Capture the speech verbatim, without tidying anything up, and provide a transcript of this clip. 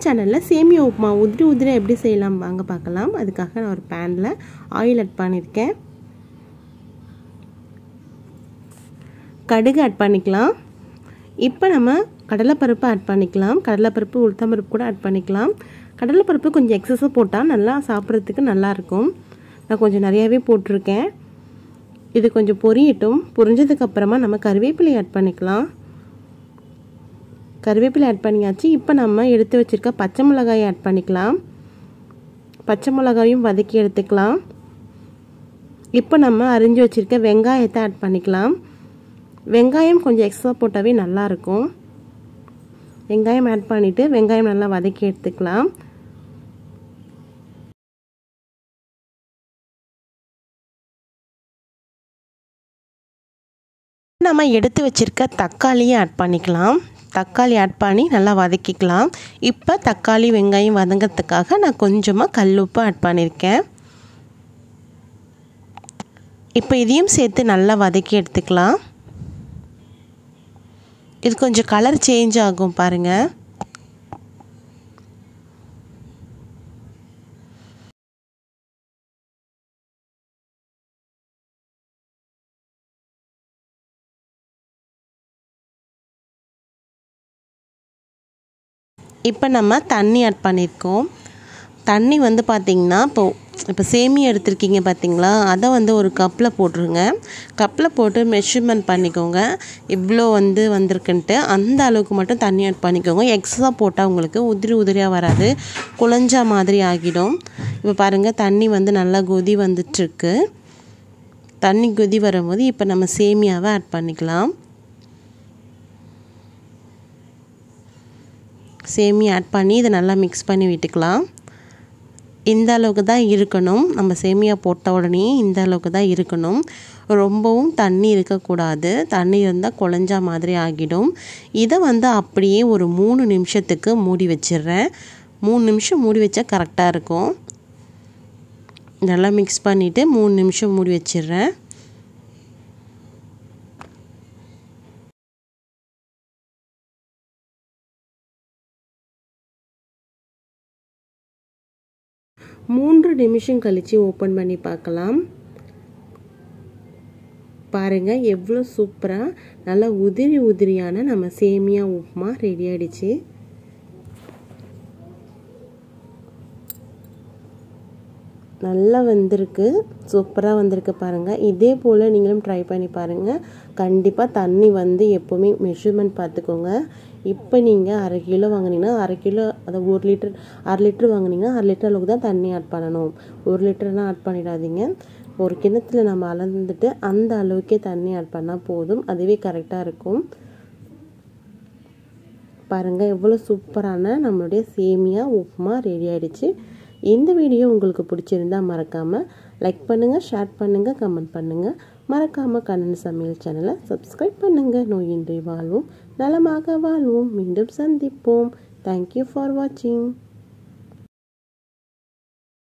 சேனலில் சேமியா உப்புமா உதிரி உதிரி எப்படி செய்யலாம் வாங்க பார்க்கலாம். அதுக்காக நான் ஒரு பேனில் ஆயில் ஆட் பண்ணியிருக்கேன். கடுகு ஆட் பண்ணிக்கலாம். இப்போ நம்ம கடலைப்பருப்பு ஆட் பண்ணிக்கலாம். கடலைப்பருப்பு உளுத்தம்பருப்பு கூட ஆட் பண்ணிக்கலாம். கடலைப்பருப்பு கொஞ்சம் எக்ஸஸாக போட்டால் நல்லா சாப்பிட்றதுக்கு நல்லாயிருக்கும். நான் கொஞ்சம் நிறையாவே போட்டிருக்கேன். இது கொஞ்சம் பொரியட்டும். பொரிஞ்சதுக்கப்புறமா நம்ம கருவேப்பிலை ஆட் பண்ணிக்கலாம். கருவேப்பிலை ஆட் பண்ணியாச்சு. இப்போ நம்ம எடுத்து வச்சுருக்க பச்சை மிளகாயை ஆட் பண்ணிக்கலாம். பச்சை மிளகாயும் வதக்கி எடுத்துக்கலாம். இப்போ நம்ம அரிஞ்சு வச்சுருக்க வெங்காயத்தை ஆட் பண்ணிக்கலாம். வெங்காயம் கொஞ்சம் எக்ஸ்ட்ரா போட்டாவே நல்லாயிருக்கும். வெங்காயம் ஆட் பண்ணிவிட்டு வெங்காயம் நல்லா வதக்கி எடுத்துக்கலாம். நம்ம எடுத்து வச்சுருக்க தக்காளியை ஆட் பண்ணிக்கலாம். தக்காளி ஆட் பண்ணி நல்லா வதக்கிக்கலாம். இப்போ தக்காளி வெங்காயம் வதங்கிறதுக்காக நான் கொஞ்சமாக கல்லுப்பு ஆட் பண்ணியிருக்கேன். இப்போ இதையும் சேர்த்து நல்லா வதக்கி எடுத்துக்கலாம். இது கொஞ்சம் கலர் சேஞ்ச் ஆகும் பாருங்கள். இப்போ நம்ம தண்ணி ஆட் பண்ணியிருக்கோம். தண்ணி வந்து பார்த்திங்கன்னா இப்போ இப்போ சேமியா எடுத்துருக்கீங்க பார்த்திங்களா, அதை வந்து ஒரு கப்பில் போட்டுருங்க. கப்பில் போட்டு மெஷர்மெண்ட் பண்ணிக்கோங்க. இவ்வளோ வந்து வந்திருக்குன்ட்டு அந்த அளவுக்கு மட்டும் தண்ணி ஆட் பண்ணிக்கோங்க. எக்ஸ்ட்ரா போட்டால் உங்களுக்கு உதிரி உதிரியாக வராது, குழஞ்சா மாதிரி ஆகிடும். இப்போ பாருங்கள், தண்ணி வந்து நல்லா கொதி வந்துட்டுருக்கு. தண்ணி கொதி வரும்போது இப்போ நம்ம சேமியாவை ஆட் பண்ணிக்கலாம். சேமியா ஆட் பண்ணி இதை நல்லா மிக்ஸ் பண்ணி விட்டுக்கலாம். இந்த அளவுக்கு தான் இருக்கணும். நம்ம சேமியா போட்ட உடனே இந்த அளவுக்கு தான் இருக்கணும். ரொம்பவும் தண்ணி இருக்கக்கூடாது. தண்ணி இருந்தால் குழஞ்சா மாதிரி ஆகிடும். இதை வந்து அப்படியே ஒரு மூணு நிமிஷத்துக்கு மூடி வச்சிடுறேன். மூணு நிமிஷம் மூடி வச்சா கரெக்டாக இருக்கும். நல்லா மிக்ஸ் பண்ணிவிட்டு மூணு நிமிஷம் மூடி வச்சிடுறேன். மூன்று நிமிஷம் கழித்து ஓப்பன் பண்ணி பார்க்கலாம். பாருங்கள், எவ்வளோ சூப்பராக நல்லா உதிரி உதிரியான நம்ம சேமியா உப்புமா ரெடி ஆகிடுச்சு. நல்லா வந்திருக்கு, சூப்பராக வந்திருக்கு பாருங்கள். இதே போல் நீங்களும் ட்ரை பண்ணி பாருங்கள். கண்டிப்பாக தண்ணி வந்து எப்போவுமே மெஷர்மெண்ட் பார்த்துக்கோங்க. இப்போ நீங்கள் அரை கிலோ வாங்கினீங்கன்னா அரை கிலோ, அதை ஒரு லிட்டர் அரை லிட்டர் வாங்கினீங்கன்னா அரை லிட்டர் அளவுக்கு தான் தண்ணி ஆட் பண்ணணும். ஒரு லிட்டர்லாம் ஆட் பண்ணிடாதீங்க. ஒரு கிணத்துல நம்ம அளந்துட்டு அந்த அளவுக்கே தண்ணி ஆட் பண்ணால் போதும். அதுவே கரெக்டாக இருக்கும். பாருங்கள், எவ்வளோ சூப்பரான நம்மளுடைய சேமியா உப்புமா ரெடி ஆகிடுச்சு. இந்த வீடியோ உங்களுக்கு பிடிச்சிருந்தால் மறக்காமல் லைக் பண்ணுங்கள், ஷேர் பண்ணுங்கள், கமெண்ட் பண்ணுங்கள். மறக்காமல் கண்ணன் சமையல் சேனலை சப்ஸ்கிரைப் பண்ணுங்கள். நோயின்றி வாழ்வோம், நலமாக வாழ்வோம். மீண்டும் சந்திப்போம். தேங்க்யூ ஃபார் வாட்சிங்.